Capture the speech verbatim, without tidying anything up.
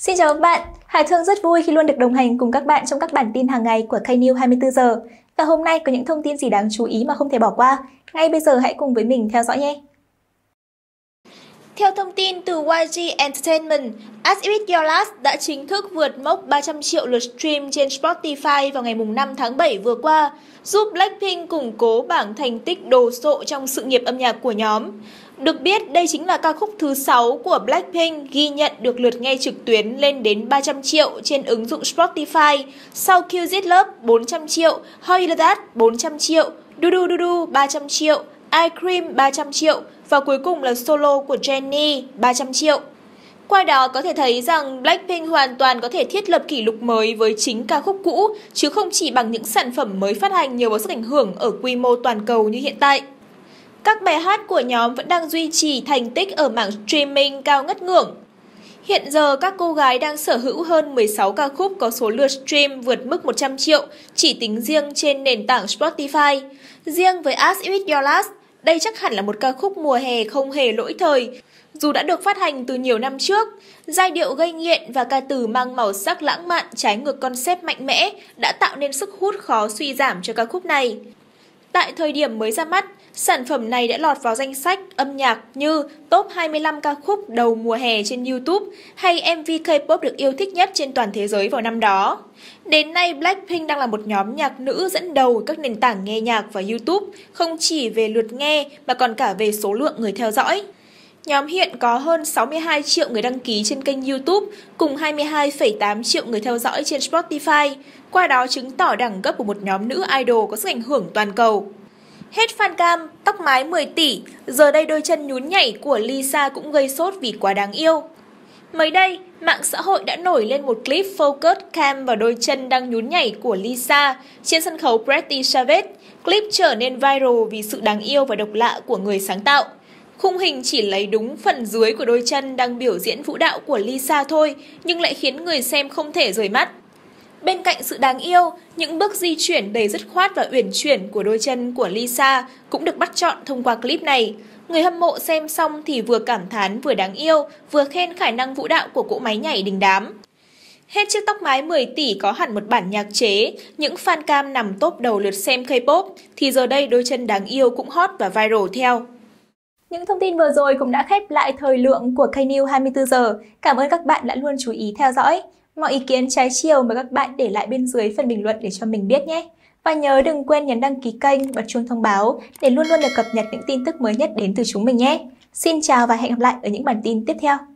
Xin chào các bạn, Hải Thương rất vui khi luôn được đồng hành cùng các bạn trong các bản tin hàng ngày của K-News hai mươi tư giờ. Và hôm nay có những thông tin gì đáng chú ý mà không thể bỏ qua. Ngay bây giờ hãy cùng với mình theo dõi nhé. Theo thông tin từ Y G Entertainment, As If It's Your Last đã chính thức vượt mốc ba trăm triệu lượt stream trên Spotify vào ngày năm tháng bảy vừa qua, giúp Blackpink củng cố bảng thành tích đồ sộ trong sự nghiệp âm nhạc của nhóm. Được biết, đây chính là ca khúc thứ sáu của Blackpink ghi nhận được lượt nghe trực tuyến lên đến ba trăm triệu trên ứng dụng Spotify, sau Kill This Love bốn trăm triệu, How You Do That bốn trăm triệu, Du Du Du Du ba trăm triệu, I Cream ba trăm triệu và cuối cùng là solo của Jennie ba trăm triệu. Qua đó có thể thấy rằng Blackpink hoàn toàn có thể thiết lập kỷ lục mới với chính ca khúc cũ, chứ không chỉ bằng những sản phẩm mới phát hành nhờ vào sức ảnh hưởng ở quy mô toàn cầu như hiện tại. Các bài hát của nhóm vẫn đang duy trì thành tích ở mảng streaming cao ngất ngưỡng. Hiện giờ các cô gái đang sở hữu hơn mười sáu ca khúc có số lượt stream vượt mức một trăm triệu chỉ tính riêng trên nền tảng Spotify. Riêng với As If It's Your Last, đây chắc hẳn là một ca khúc mùa hè không hề lỗi thời. Dù đã được phát hành từ nhiều năm trước, giai điệu gây nghiện và ca từ mang màu sắc lãng mạn trái ngược concept mạnh mẽ đã tạo nên sức hút khó suy giảm cho ca khúc này. Tại thời điểm mới ra mắt, sản phẩm này đã lọt vào danh sách âm nhạc như top hai mươi lăm ca khúc đầu mùa hè trên YouTube hay em vê K-pop được yêu thích nhất trên toàn thế giới vào năm đó. Đến nay, Blackpink đang là một nhóm nhạc nữ dẫn đầu các nền tảng nghe nhạc và YouTube, không chỉ về lượt nghe mà còn cả về số lượng người theo dõi. Nhóm hiện có hơn sáu mươi hai triệu người đăng ký trên kênh YouTube cùng hai mươi hai phẩy tám triệu người theo dõi trên Spotify, qua đó chứng tỏ đẳng cấp của một nhóm nữ idol có sức ảnh hưởng toàn cầu. Hết fan cam, tóc mái mười tỷ, giờ đây đôi chân nhún nhảy của Lisa cũng gây sốt vì quá đáng yêu. Mới đây, mạng xã hội đã nổi lên một clip focus cam vào đôi chân đang nhún nhảy của Lisa trên sân khấu Pretty Savage. Clip trở nên viral vì sự đáng yêu và độc lạ của người sáng tạo. Khung hình chỉ lấy đúng phần dưới của đôi chân đang biểu diễn vũ đạo của Lisa thôi, nhưng lại khiến người xem không thể rời mắt. Bên cạnh sự đáng yêu, những bước di chuyển đầy dứt khoát và uyển chuyển của đôi chân của Lisa cũng được bắt chọn thông qua clip này. Người hâm mộ xem xong thì vừa cảm thán vừa đáng yêu, vừa khen khả năng vũ đạo của cỗ máy nhảy đình đám. Hết chiếc tóc mái mười tỷ có hẳn một bản nhạc chế, những fan cam nằm top đầu lượt xem K-pop, thì giờ đây đôi chân đáng yêu cũng hot và viral theo. Những thông tin vừa rồi cũng đã khép lại thời lượng của K-News hai mươi tư giờ. Cảm ơn các bạn đã luôn chú ý theo dõi. Mọi ý kiến trái chiều mời các bạn để lại bên dưới phần bình luận để cho mình biết nhé. Và nhớ đừng quên nhấn đăng ký kênh, bật chuông thông báo để luôn luôn được cập nhật những tin tức mới nhất đến từ chúng mình nhé. Xin chào và hẹn gặp lại ở những bản tin tiếp theo.